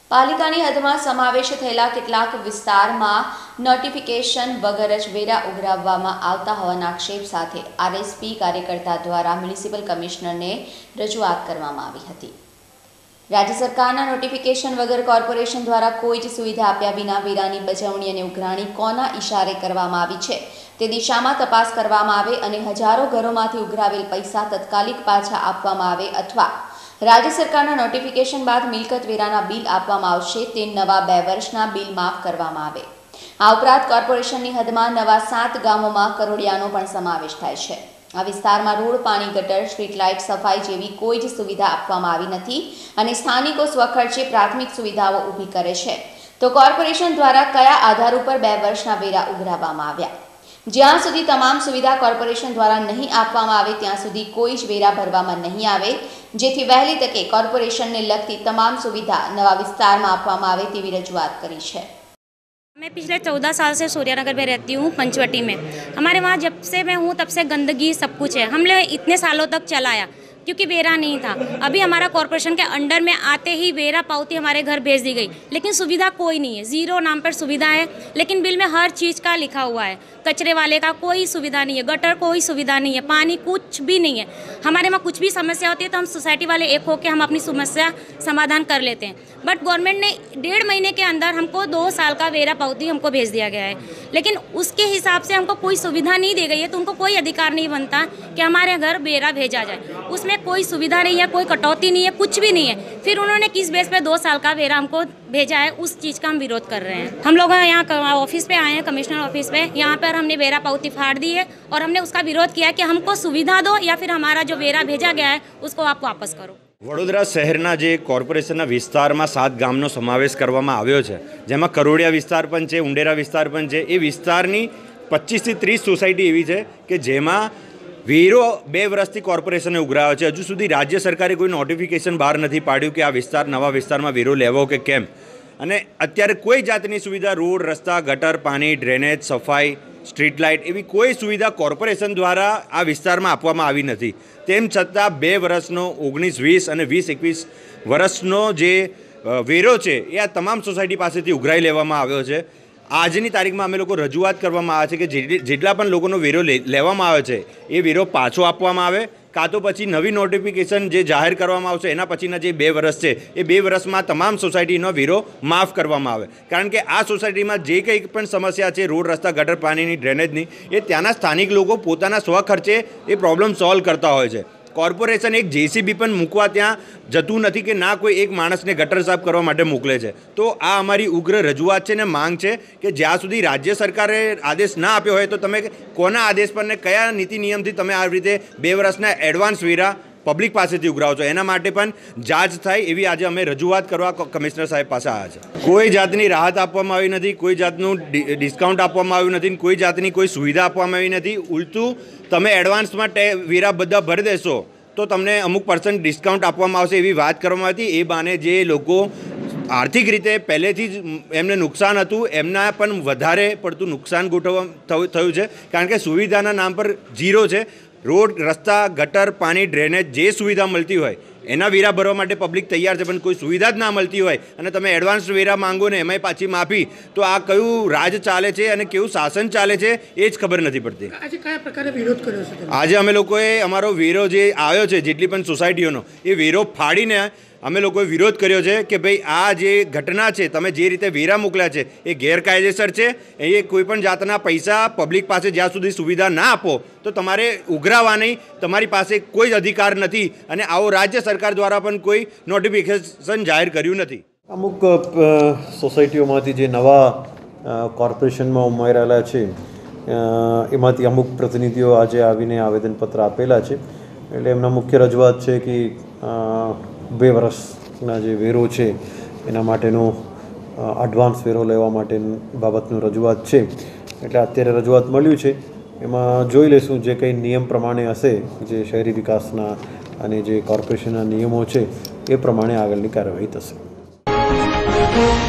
પાલિકાની હદમાં સમાવેશ થયેલા કેટલાક વિસ્તારમાં નોટિફિકેશન વગર જ વેરા ઉઘરાવવામાં આવતા હોવાના આક્ષેપ સાથે આરએસપી કાર્યકર્તા દ્વારા મ્યુનિસિપલ કમિશનરને રજૂઆત કરવામાં આવી હતી। રાજ્ય સરકારના નોટિફિકેશન વગર કોર્પોરેશન દ્વારા કોઈ જ સુવિધા આપ્યા વિના વેરાની બજવણી અને ઉઘરાણી કોના ઇશારે કરવામાં આવી છે તે દિશામાં તપાસ કરવામાં આવે અને હજારો ઘરોમાંથી ઉઘરાવેલ પૈસા તત્કાલિક પાછા આપવામાં આવે અથવા राज्य सरकारना नोटिफिकेशन बाद मिलकत वेराना बिल आपवामां आवशे ते नवा 2 वर्षना बिल माफ करवामां आवे। आ उपरांत कोर्पोरेशननी हदमां नवा 7 गामोमां करोड़ियानो पण समावेश थाय छे। आ विस्तारमां रोड, पाणी, गटर, स्ट्रीट लाइट, सफाई जेवी कोई ज सुविधा आपवामां आवी नथी अने स्थानिको स्वखर्चे प्राथमिक सुविधाओ ऊभी करे छे। तो कोर्पोरेशन द्वारा कया आधार पर 2 वर्षना वेरा उघराववामां आव्या? ज्यां सुधी तमाम सुविधा कोर्पोरेशन द्वारा नहीं आपवामां आवे ત્યાં સુધી કોઈ જ વેરા ભરવામાં નહીં આવે, જેથી વહેલી તકે કોર્પોરેશનને લગતી તમામ સુવિધા નવા વિસ્તારમાં આપવામાં આવે તેવી રજૂઆત કરી છે। मैं पिछले 14 साल से सूर्यानगर में रहती हूँ, पंचवटी में। हमारे वहाँ जब से मैं हूँ तब से गंदगी सब कुछ है। हमने इतने सालों तक चलाया क्योंकि वेरा नहीं था। अभी हमारा कॉर्पोरेशन के अंडर में आते ही वेरा पावती हमारे घर भेज दी गई, लेकिन सुविधा कोई नहीं है। जीरो नाम पर सुविधा है, लेकिन बिल में हर चीज़ का लिखा हुआ है। कचरे वाले का कोई सुविधा नहीं है, गटर कोई सुविधा नहीं है, पानी कुछ भी नहीं है। हमारे वहाँ कुछ भी समस्या होती है तो हम सोसाइटी वाले एक होकर हम अपनी समस्या समाधान कर लेते हैं। बट गवर्नमेंट ने 1.5 महीने के अंदर हमको 2 साल का वेरा पावती हमको भेज दिया गया है, लेकिन उसके हिसाब से हमको कोई सुविधा नहीं दी गई है। तो उनको कोई अधिकार नहीं बनता कि हमारे घर वेरा भेजा जाए। उसमें कोई सुविधा नहीं है, कोई कटौती नहीं है, कुछ भी नहीं है। फिर उन्होंने किस बेस पे 2 साल का वेरा हमको भेजा है, उस चीज़ का हम विरोध कर रहे हैं। हम लोग यहाँ ऑफिस पे आए हैं, कमिश्नर ऑफिस पे। यहाँ पर हमने वेरा पावती फाड़ दी है और हमने उसका विरोध किया कि हमको सुविधा दो या फिर हमारा जो वेरा भेजा गया है उसको आप वापस करो। वडोदरा शहरना जे कोर्पोरेशनना विस्तारमां 7 गामनो समावेश करवामां आव्यो छे, जेमां करोड़िया विस्तार पण छे, उंडेरा विस्तार पण छे। ए विस्तारनी 25 થી 30 सोसायटी एवी छे के जेमां वेरो 2 वर्षथी कोर्पोरेशने उघराव्यो छे। हजू सुधी राज्य सरकारे कोई नोटिफिकेशन बहार नहीं पाड्युं कि आ विस्तार नवा विस्तारमां वेरो लेवो के केम। अने अत्यारे कोई जातनी सुविधा रोड, रस्ता, गटर, पानी, ड्रेनेज, सफाई, स्ट्रीट लाइट एवी कोई सुविधा कोर्पोरेशन द्वारा आ विस्तारमां आपवामां आवी नथी। तेम छतां 2 वर्षनो 19-20 અને 20-21 वर्षनो जे वेरो छे ए आ तमाम सोसायटी पासेथी उघराई लेवामां आव्यो छे। આજની તારીખમાં અમે લોકો રજૂઆત કરવામાં આવે છે કે જેટલા પણ લોકોનો વેરો લેવામાં આવે છે એ વેરો પાછો આપવામાં આવે, કાં તો પછી નવી નોટિફિકેશન જે જાહેર કરવામાં આવશે એના પછીના જે 2 વર્ષ છે એ 2 વર્ષમાં તમામ સોસાયટીનો વેરો માફ કરવામાં આવે। કારણ કે આ સોસાયટીમાં જે કંઈ પણ સમસ્યા છે રોડ, રસ્તા, ગટર, પાણીની, ડ્રેનેજની, એ ત્યાંના સ્થાનિક લોકો પોતાના સ્વખર્ચે એ પ્રોબ્લેમ સોલ્વ કરતા હોય છે। कोर्पोरेशन एक जेसीबी पण मूकवा त्यां जतुं नथी कि ना कोई एक माणसने गटर साफ करवा माटे मोकले छे। तो आ अमारी उग्र रजूआत छे ने मांग छे कि ज्यां सुधी राज्य सरकारे आदेश ना आप्यो होय तो तमे कोना आदेश पर ने कया नीति नियमथी तमे आ रीते 2 वर्षना एडवांस वेरा पब्लिक पासेथी उघरावो छो, एना माटे पण जांच थाय एवी आज अमे रजूआत करवा कमिश्नर साहेब पासे आव्या छे। कोई जातनी राहत आपवामां आवी नथी, कोई जातनुं डिस्काउंट आपवामां आव्युं नथी, कोई जातनी कोई सुविधा आपवामां आवी नथी। उलटू तमे एडवांसमां वेरा बधा भरी देशो तो तमने अमुक % डिस्काउंट आपवामां आवशे एवी वात करवामां हती। ए बाने जे लोको आर्थिक रीते पहलेथी ज एमने नुकसान हतुं एमना पण वधारे पड़तुं नुकसान थयुं छे, कारण के सुविधाना नाम पर जीरो छे। रोड, रस्ता, गटर, पानी, ड्रेनेज जे सुविधा मळती होय एना वेरा भरवा माटे पब्लिक तैयार छे, पण कोई सुविधा ज ना मळती होय अने तमे एडवांस वेरा मांगो ने एमांय पाછી माफी, तो आ कयुं राज चाले छे अने केवुं शासन चाले छे ए ज खबर नथी पड़ती। आज कया प्रकारे विरोध कर्यो छे? आज अमे लोकोए अमारो वेरो जे आव्यो छे जेटली पण सोसायटीओनो ए वेरो फाड़ीने अमे लोकोए विरोध कर्यो छे कि भाई आ जे घटना छे तमे जे रीते वेरा मोकल्या छे ए गैरकायदेसर छे। ए कोईपण जातना पैसा पब्लिक पासे ज्यां सुधी सुविधा ना आपो तो तमारे उघराववानी तमारी पासे कोई अधिकार नथी अने आवो राज्य सरकार द्वारा पण कोई नोटिफिकेशन जाहिर कर्युं नथी। अमुक सोसायटीओमांथी जे नवा कोर्पोरेशनमां उमेरायेला छे एमांथी अमुक प्रतिनिधिओ आजे आवीने आवेदनपत्र आपेला छे। एटले एमना मुख्य रजूआत छे कि 2 वर्षना जे वेरो छे एना माटेनो एडवांस वेरो लेवा माटे बाबतनु रजूआत छे। एटले अत्यारे रजूआत मळ्युं छे, एमां जोई लेशुं जे कंई नियम प्रमाणे हशे जे शहेरी विकासना अने जे कोर्पोरेशनना नियमो छे ए प्रमाणे आगळनी कार्यवाही थशे।